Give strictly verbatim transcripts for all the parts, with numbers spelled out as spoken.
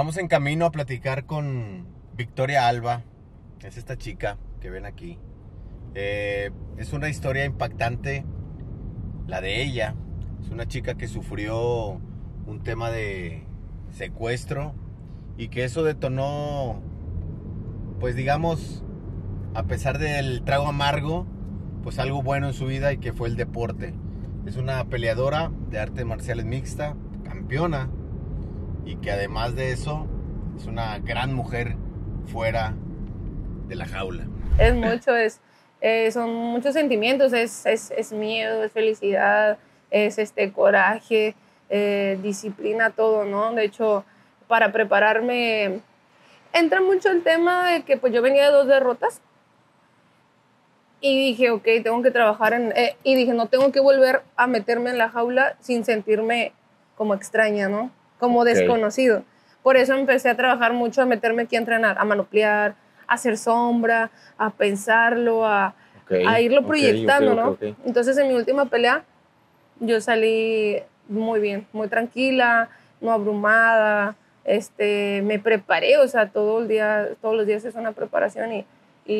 Vamos en camino a platicar con Victoria Alba. Es esta chica que ven aquí. Eh, es una historia impactante la de ella. Es una chica que sufrió un tema de secuestro y que eso detonó, pues digamos, a pesar del trago amargo, pues algo bueno en su vida, y que fue el deporte. Es una peleadora de artes marciales mixta, campeona, y que además de eso es una gran mujer fuera de la jaula. Es mucho, es, eh, son muchos sentimientos, es, es, es miedo, es felicidad, es este coraje, eh, disciplina, todo, ¿no? De hecho, para prepararme, entra mucho el tema de que pues yo venía de dos derrotas y dije, ok, tengo que trabajar en, eh, y dije, no tengo que volver a meterme en la jaula sin sentirme como extraña, ¿no? Como Okay. desconocido. Por eso empecé a trabajar mucho, a meterme aquí a entrenar, a manoplear, a hacer sombra, a pensarlo, a, Okay, a irlo okay, proyectando, okay, ¿no? okay, okay. Entonces, en mi última pelea, yo salí muy bien, muy tranquila, no abrumada, este, me preparé, o sea, todo el día, todos los días es una preparación, y,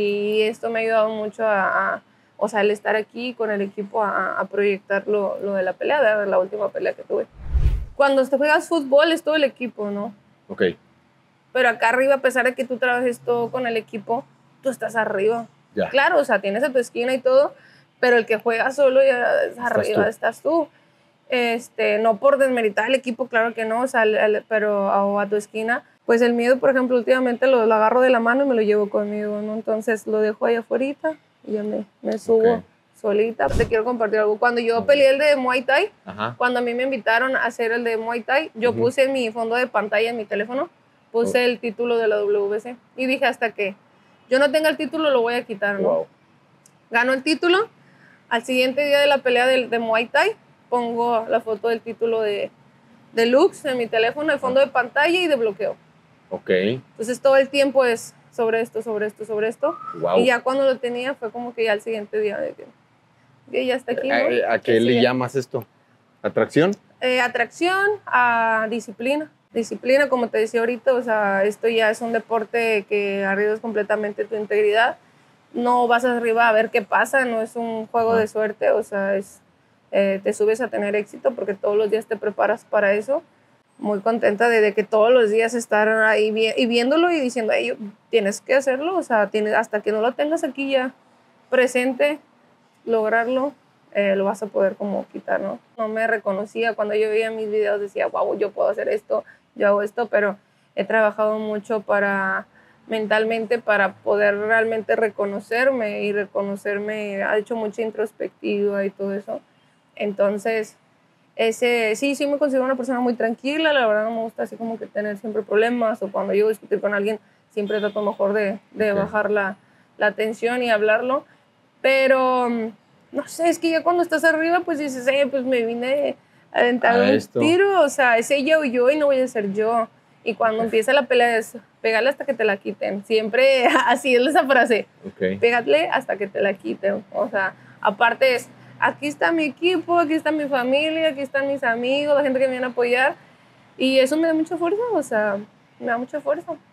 y esto me ha ayudado mucho a, a, o sea, el estar aquí con el equipo a, a proyectar lo, lo de la pelea, de la última pelea que tuve. Cuando te juegas fútbol es todo el equipo, ¿no? Ok. Pero acá arriba, a pesar de que tú trabajes todo con el equipo, tú estás arriba. Ya. Claro, o sea, tienes a tu esquina y todo, pero el que juega solo ya es arriba, tú. estás tú. Este, no por desmeritar al equipo, claro que no, o sea, el- el- pero a, o a tu esquina. Pues el miedo, por ejemplo, últimamente lo, lo agarro de la mano y me lo llevo conmigo, ¿no? Entonces lo dejo ahí afuera y ya me, me subo Ok. solita. Te quiero compartir algo. Cuando yo peleé el de Muay Thai, Ajá. cuando a mí me invitaron a hacer el de Muay Thai, yo Ujú. puse en mi fondo de pantalla, en mi teléfono, puse Oh. el título de la W B C. Y dije, hasta que yo no tenga el título, lo voy a quitar, ¿no? Wow. Ganó el título. Al siguiente día de la pelea de, de Muay Thai, pongo la foto del título de, de Lux en mi teléfono, el fondo de pantalla y de bloqueo. Ok. Entonces todo el tiempo es sobre esto, sobre esto, sobre esto. Wow. Y ya cuando lo tenía fue como que ya el siguiente día de que, que ya está aquí, ¿no? ¿A, a qué Que le sigue. llamas esto? ¿Atracción? Eh, atracción a disciplina. Disciplina, como te decía ahorita, o sea, esto ya es un deporte que arriesgas completamente tu integridad. No vas arriba a ver qué pasa, no es un juego Ajá. de suerte, o sea, es, eh, te subes a tener éxito porque todos los días te preparas para eso. Muy contenta de, de que todos los días estar ahí vi y viéndolo y diciendo, hey, tienes que hacerlo, o sea, tienes, hasta que no lo tengas aquí ya presente, lograrlo, eh, lo vas a poder como quitar, ¿no? No me reconocía cuando yo veía mis videos, decía, wow, yo puedo hacer esto, yo hago esto, pero he trabajado mucho para mentalmente para poder realmente reconocerme, y reconocerme, ha hecho mucha introspectiva y todo eso. Entonces, ese, sí, sí me considero una persona muy tranquila, la verdad no me gusta así como que tener siempre problemas, o cuando llego a discutir con alguien, siempre trato mejor de, de Okay. bajar la, la tensión y hablarlo. Pero, no sé, es que ya cuando estás arriba, pues dices, eh, pues me vine a aventar A un esto. tiro, o sea, es ella o yo y no voy a ser yo. Y cuando Ok. empieza la pelea es, pégale hasta que te la quiten. Siempre así es esa frase, Ok. pégale hasta que te la quiten. O sea, aparte es, aquí está mi equipo, aquí está mi familia, aquí están mis amigos, la gente que me viene a apoyar. Y eso me da mucha fuerza, o sea, me da mucha fuerza.